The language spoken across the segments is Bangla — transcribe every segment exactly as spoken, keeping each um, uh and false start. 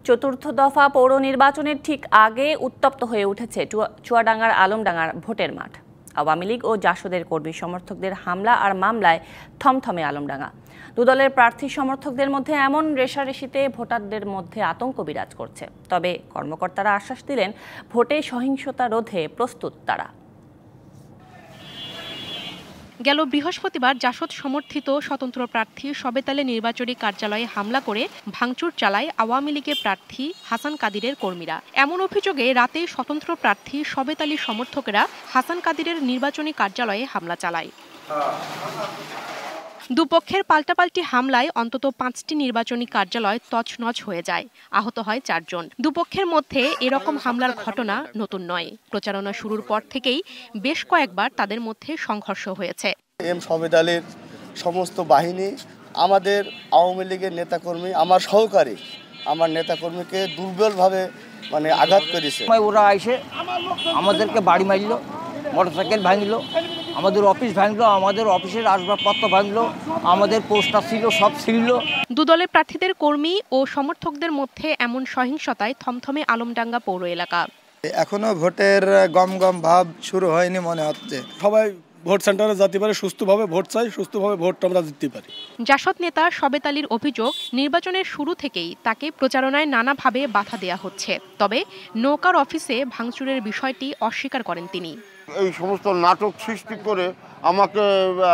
চতুর্থ দফা পৌর নির্বাচনের ঠিক আগে উত্তপ্ত হয়ে উঠেছে চুয়াডাঙ্গার আলমডাঙ্গার ভোটের মাঠ। আওয়ামী লীগ ও জাসদের কর্মী সমর্থকদের হামলা আর মামলায় থমথমে আলমডাঙ্গা। দুদলের প্রার্থী সমর্থকদের মধ্যে এমন রেষারেষিতে ভোটারদের মধ্যে আতঙ্ক বিরাজ করছে। তবে কর্মকর্তারা আশ্বাস দিলেন, ভোটে সহিংসতা রোধে প্রস্তুত তারা। গেল বৃহস্পতিবার জাসদ সমর্থিত স্বতন্ত্র প্রার্থী সবেতালে নির্বাচনী কার্যালয়ে হামলা করে ভাঙচুর চালায় আওয়ামী লীগের প্রার্থী হাসান কাদিরের কর্মীরা। এমন অভিযোগে রাতেই স্বতন্ত্র প্রার্থী সবেতালির সমর্থকেরা হাসান কাদিরের নির্বাচনী কার্যালয়ে হামলা চালায়। দুপক্ষের পাল্টাপাল্টি হামলায় অন্তত পাঁচটি নির্বাচনী কার্যালয় তছনছ হয়ে যায়, আহত হয় চারজন। দুপক্ষের মধ্যে এরকম হামলার ঘটনা নতুন নয়। প্রচারণা শুরুর পর থেকেই বেশ কয়েকবার তাদের মধ্যে সংঘর্ষ হয়েছে। এম সবেদ আলীর সমস্ত বাহিনী আমাদের আওয়ামী লীগের নেতাকর্মী, আমার সহকারী আমার নেতাকর্মীকে দুর্বলভাবে মানে আঘাত করেছে। ওরা এসে আমাদেরকে বাড়ি মারল, মোটরসাইকেল ভাঙলো, আমাদের অফিস ভাঙলো, আমাদের অফিসের আসবাবপত্র ভাঙলো, আমাদের পোস্টার ছিল সব ছিল। দুদলের প্রার্থীদের কর্মী ও সমর্থকদের মধ্যে এমন সহিংসতায় থমথমে আলমডাঙ্গা পৌর এলাকা। এখনো ভোটের গম গম ভাব শুরু হয়নি মনে হচ্ছে। সবাই ভোট সেন্টারে যেতে পারে, সুস্থভাবে ভোট চাই, সুস্থভাবে ভোটটা আমরা দিতে পারি। জাসদ নেতা সবেত আলীর অভিযোগ, নির্বাচনের শুরু থেকেই তাকে প্রচারণায় নানাভাবে বাধা দেয়া হচ্ছে। তবে নৌকার অফিসে ভাঙচুরের বিষয়টি অস্বীকার করেন তিনি। এই সমস্ত নাটক সৃষ্টি করে আমাকে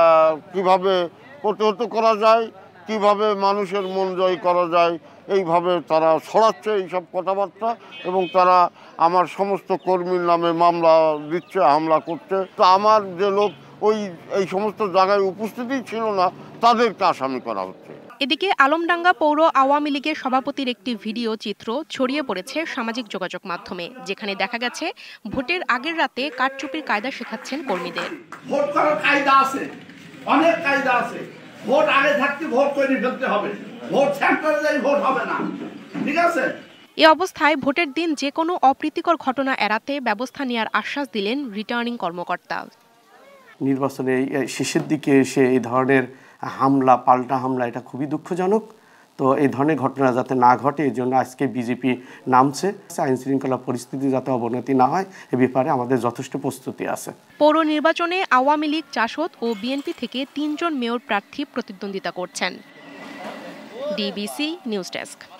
কিভাবে প্রতিহত করা যায়, কিভাবে মানুষের মন জয় করা যায়, এইভাবে তারা ছড়াচ্ছে এইসব কথাবার্তা, এবং তারা আমার সমস্ত কর্মীর নামে মামলা দিচ্ছে, হামলা করছে। তো আমার যে লোক ওই এই সমস্ত জায়গায় উপস্থিতি ছিল না, তাদেরকে আসামি করা হচ্ছে। এদিকে আলমডাঙ্গা পৌর আওয়ামী লীগের সভাপতির একটি ভিডিও চিত্র ছড়িয়ে পড়েছে সামাজিক যোগাযোগ মাধ্যমে, যেখানে দেখা গেছে ভোটের আগের রাতে কারচুপির কায়দা শেখাচ্ছেন কর্মীদের। ভোট করার কায়দা আছে, অনেক কায়দা আছে। ভোট আগে থাকতে ভোট করে ফেলতে হবে, ভোট সেন্টারে যাই ভোট হবে না, ঠিক আছে? এ অবস্থায় ভোটের দিন যে কোনো অপ্রীতিকর ঘটনা এড়াতে ব্যবস্থা নেওয়ার আশ্বাস দিলেন রিটার্নিং কর্মকর্তা। নির্বাচনে শেষের দিকে এসে এই ধরনের হামলা, পাল্টা হামলা, এটা খুবই দুঃখজনক। তো এই ধরনের ঘটনা যাতে না ঘটে, এই জন্য আজকে বিজেপি নামছে। আইন শৃঙ্খলা পরিস্থিতি যাতে অবনতি না হয়, এ ব্যাপারে আমাদের যথেষ্ট প্রস্তুতি আছে। পৌর নির্বাচনে আওয়ামী লীগ, জাসদ ও বিএনপি থেকে তিনজন মেয়র প্রার্থী প্রতিদ্বন্দ্বিতা করছেন। DBC news desk.